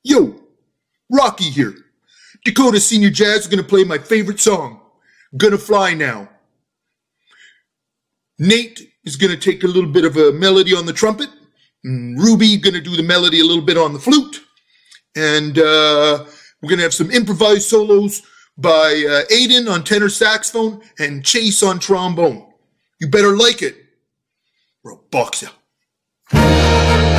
Yo, Rocky here. Dakota Senior Jazz is going to play my favorite song, Gonna Fly Now. Nate is going to take a little bit of a melody on the trumpet. Ruby going to do the melody a little bit on the flute. And we're going to have some improvised solos by Aiden on tenor saxophone and Chase on trombone. You better like it, or I'll box you.